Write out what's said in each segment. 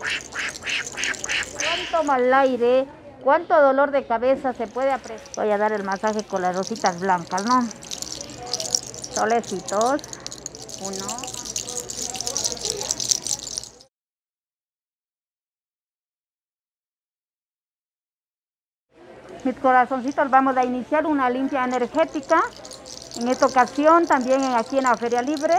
Cuánto mal aire, cuánto dolor de cabeza se puede apreciar. Voy a dar el masaje con las rositas blancas, ¿no? Solecitos. Uno. Mis corazoncitos, vamos a iniciar una limpia energética. En esta ocasión, también aquí en la Feria Libre.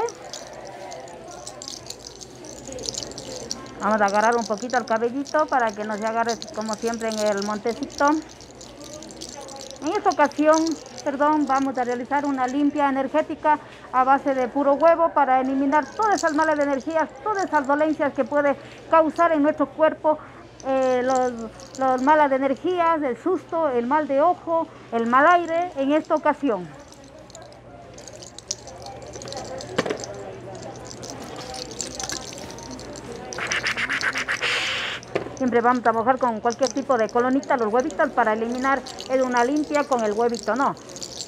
Vamos a agarrar un poquito el cabellito para que no se agarre como siempre en el montecito. En esta ocasión, vamos a realizar una limpia energética a base de puro huevo para eliminar todas esas malas energías, todas esas dolencias que puede causar en nuestro cuerpo, las malas energías, el susto, el mal de ojo, el mal aire en esta ocasión. Siempre vamos a mojar con cualquier tipo de colonita los huevitos para eliminar una limpia con el huevito, ¿no?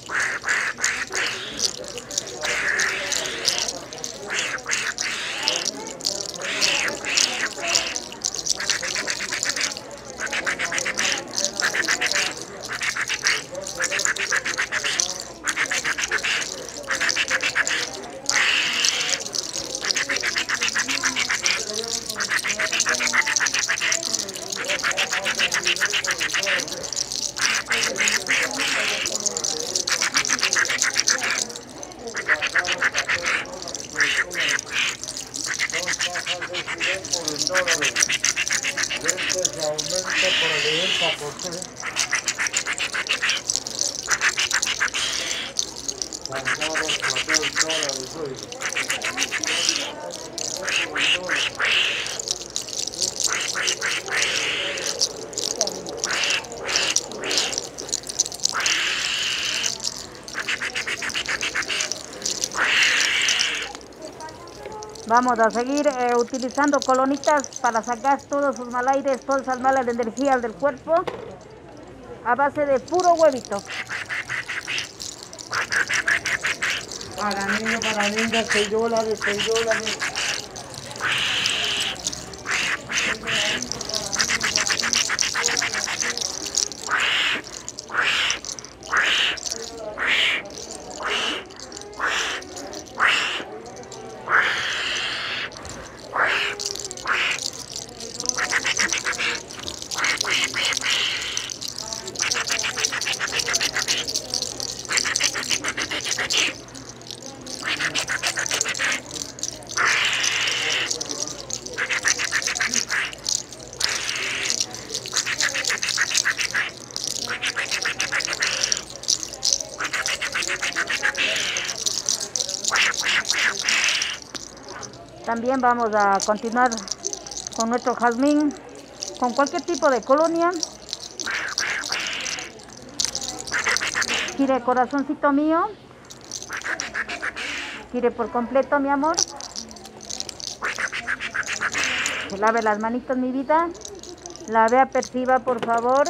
Vamos a seguir utilizando colonitas para sacar todos sus mal aires, todas esas malas energías del cuerpo a base de puro huevito. Para niños, para niñas, $6, $6. También vamos a continuar con nuestro jazmín, con cualquier tipo de colonia. Gire, corazoncito mío. Gire por completo, mi amor. Se lave las manitos, mi vida. La vea, perciba, por favor.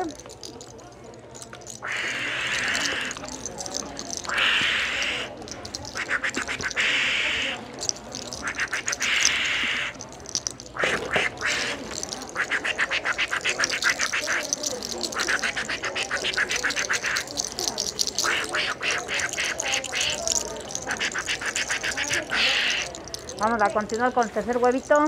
Vamos a continuar con el tercer huevito.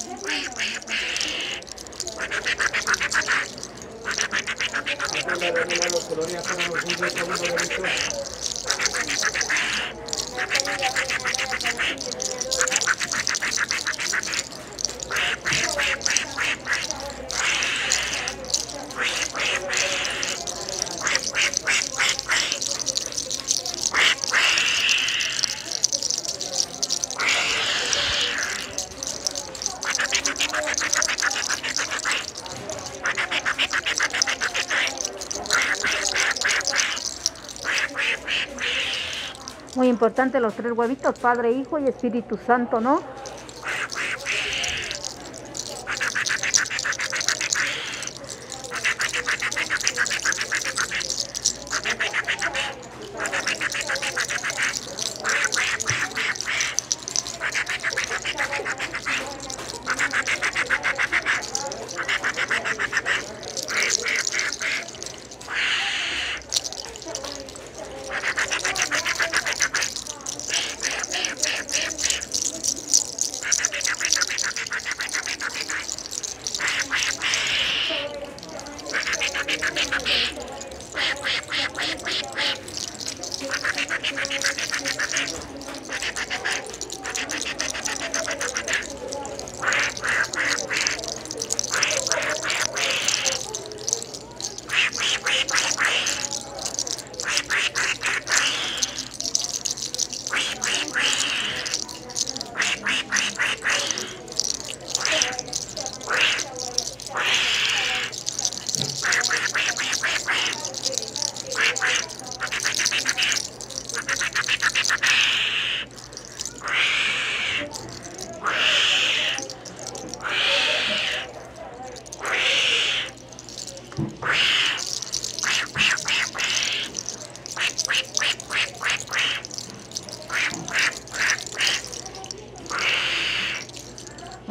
Muy importante los 3 huevitos, Padre, Hijo y Espíritu Santo, ¿no?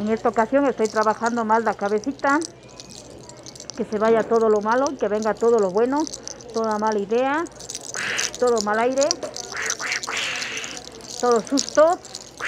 En esta ocasión estoy trabajando más la cabecita, que se vaya todo lo malo y que venga todo lo bueno, toda mala idea, todo mal aire, todo susto.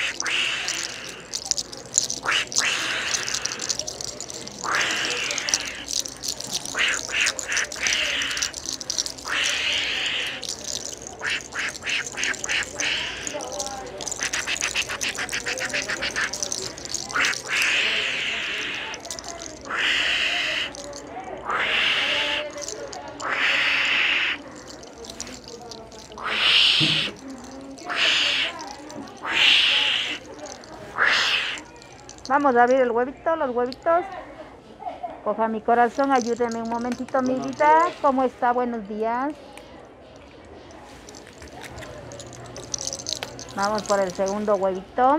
Vamos a abrir el huevito, los huevitos. Coja mi corazón, ayúdeme un momentito, mi vida. ¿Cómo está? Buenos días. Vamos por el segundo huevito.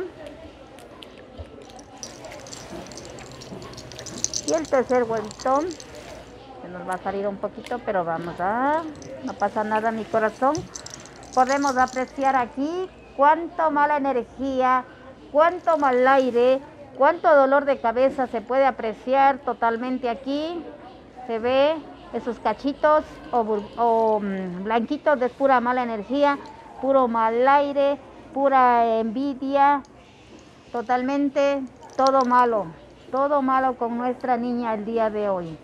Y el tercer huevito. Se nos va a salir un poquito, pero vamos a... No pasa nada, mi corazón. Podemos apreciar aquí cuánto mala energía, cuánto mal aire, cuánto dolor de cabeza se puede apreciar totalmente aquí. Se ve esos cachitos o blanquitos de pura mala energía, puro mal aire, pura envidia, totalmente todo malo con nuestra niña el día de hoy.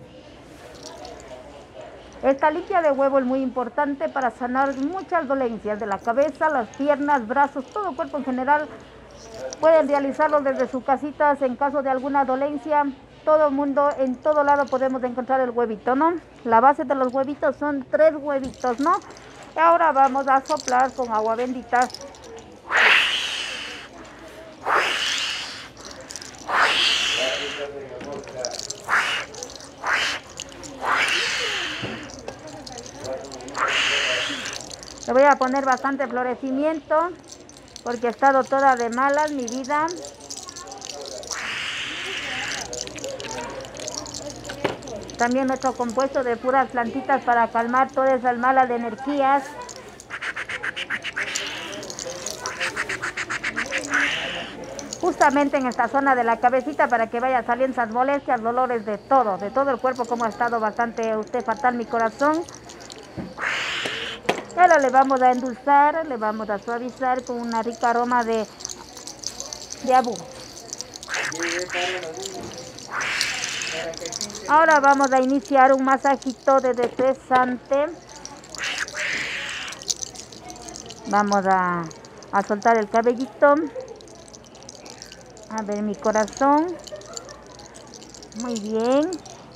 Esta limpia de huevo es muy importante para sanar muchas dolencias de la cabeza, las piernas, brazos, todo el cuerpo en general. Pueden realizarlo desde sus casitas en caso de alguna dolencia. Todo el mundo, en todo lado podemos encontrar el huevito, ¿no? La base de los huevitos son 3 huevitos, ¿no? Y ahora vamos a soplar con agua bendita. Le voy a poner bastante florecimiento porque he estado toda de malas mi vida. También nuestro compuesto de puras plantitas para calmar todas esas malas energías. Justamente en esta zona de la cabecita para que vaya saliendo esas molestias, dolores de todo el cuerpo, como ha estado bastante usted fatal mi corazón. Ahora le vamos a endulzar, le vamos a suavizar con una rica aroma de abú. Ahora vamos a iniciar un masajito de desestresante. Vamos a soltar el cabellito. A ver mi corazón. Muy bien.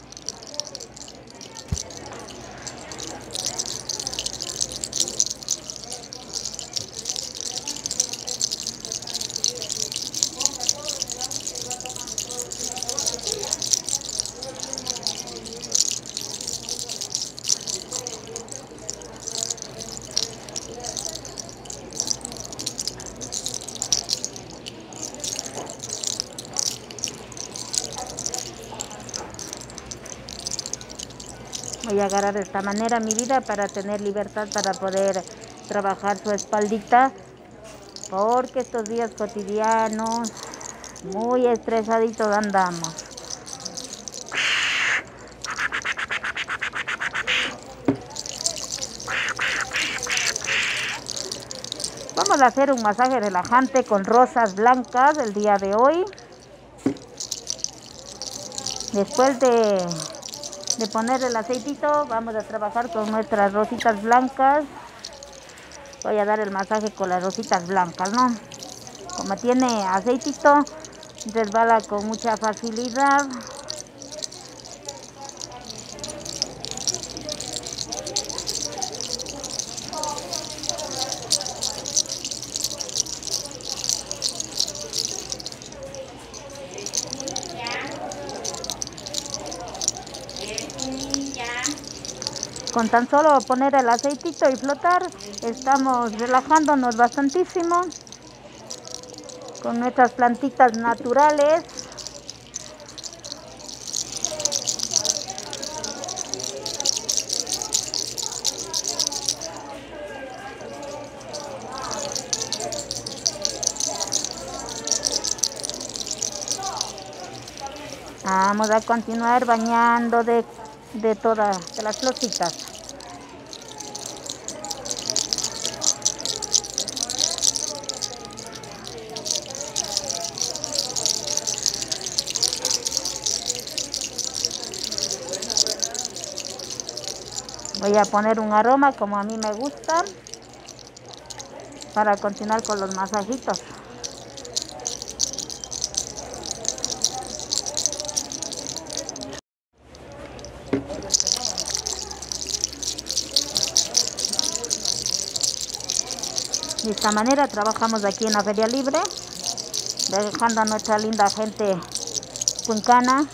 Voy a agarrar de esta manera mi vida para tener libertad para poder trabajar su espaldita, porque estos días cotidianos muy estresaditos andamos. Vamos a hacer un masaje relajante con rosas blancas el día de hoy. Después de poner el aceitito, vamos a trabajar con nuestras rositas blancas. Voy a dar el masaje con las rositas blancas, ¿no? Como tiene aceitito, resbala con mucha facilidad. Con tan solo poner el aceitito y flotar, estamos relajándonos bastantísimo con nuestras plantitas naturales. Vamos a continuar bañando de todas las florcitas. Voy a poner un aroma como a mí me gusta para continuar con los masajitos. De esta manera trabajamos aquí en la Feria Libre, dejando a nuestra linda gente cuencana.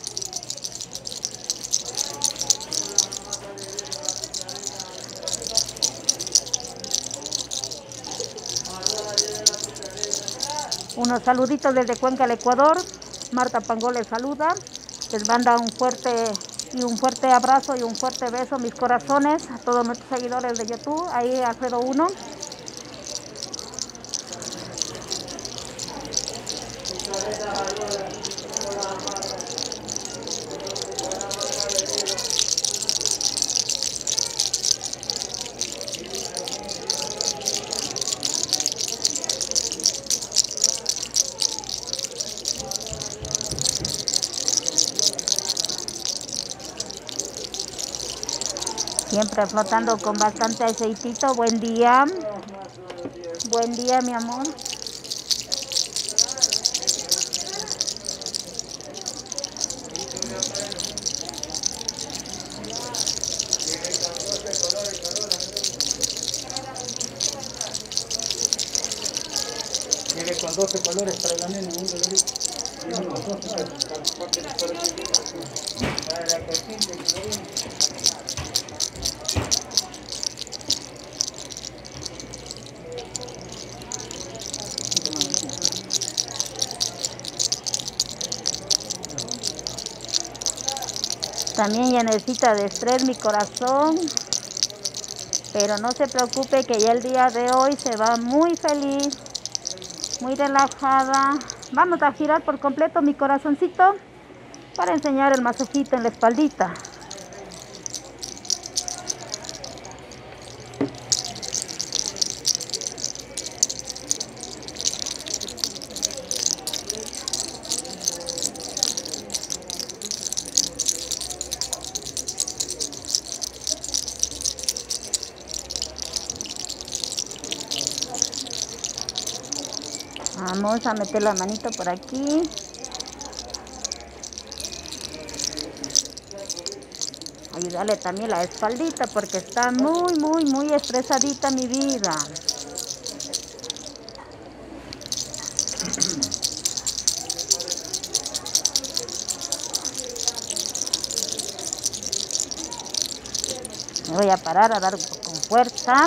Unos saluditos desde Cuenca, el Ecuador. Marta Pangó les saluda. Les manda un fuerte abrazo y un fuerte beso, mis corazones, a todos nuestros seguidores de YouTube. Ahí Alfredo 1. Siempre flotando con bastante aceitito. Buen día. Buen día, mi amor. Viene con 12 colores para la nena, un dolorito. Viene con 12 para la cosita y colorito. También ya necesita de estrés mi corazón, pero no se preocupe que ya el día de hoy se va muy feliz, muy relajada. Vamos a girar por completo mi corazoncito para enseñar el masajito en la espaldita. Vamos a meter la manito por aquí. Ayudarle también la espaldita porque está muy estresadita mi vida. Me voy a parar a dar con fuerza.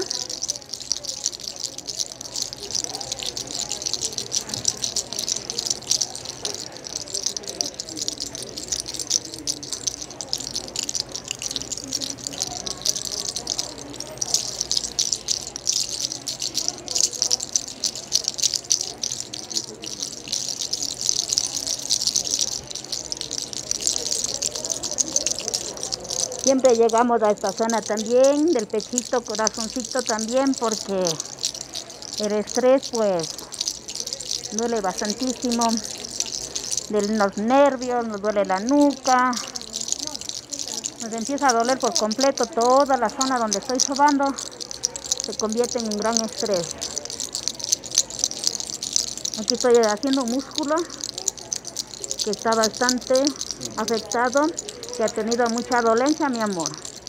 Siempre llegamos a esta zona también, del pechito, corazoncito también, porque el estrés pues duele bastantísimo, de los nervios, nos duele la nuca, nos empieza a doler por completo toda la zona donde estoy sobando, se convierte en un gran estrés. Aquí estoy haciendo un músculo que está bastante afectado, que ha tenido mucha dolencia, mi amor.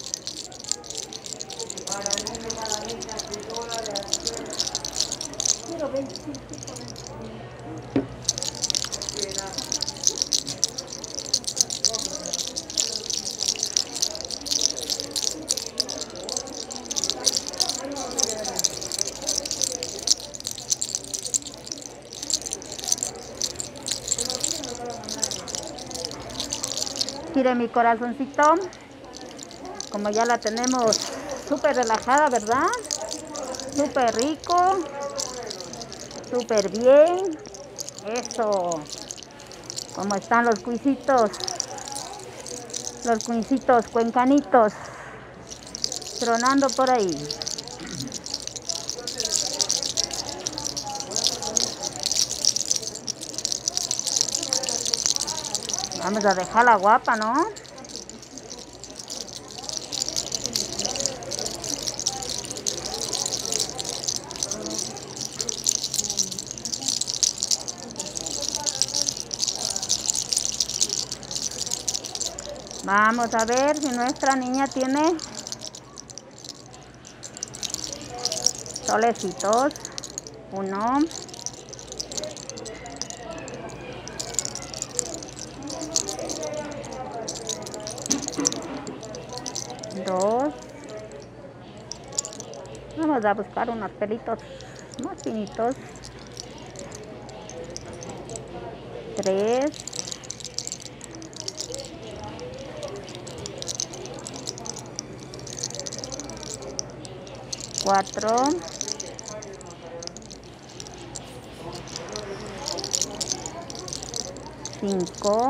Mire mi corazoncito, como ya la tenemos súper relajada, ¿verdad? Súper rico, súper bien. Eso. ¿Cómo están los cuisitos? Los cuisitos cuencanitos. Tronando por ahí. Vamos a dejarla guapa, ¿no? Vamos a ver si nuestra niña tiene solecitos. 1, 2. Vamos a buscar unos pelitos más finitos. 3. 4. 5.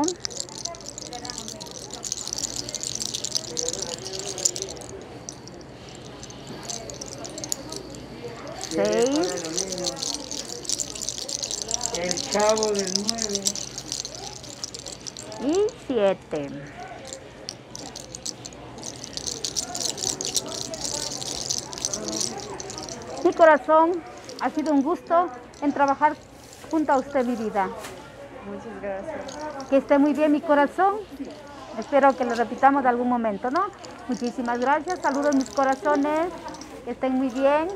6. El chavo del 9. Y 7. Mi corazón, ha sido un gusto en trabajar junto a usted, mi vida. Muchas gracias. Que esté muy bien, mi corazón. Espero que lo repitamos en algún momento, ¿no? Muchísimas gracias. Saludos, mis corazones. Que estén muy bien.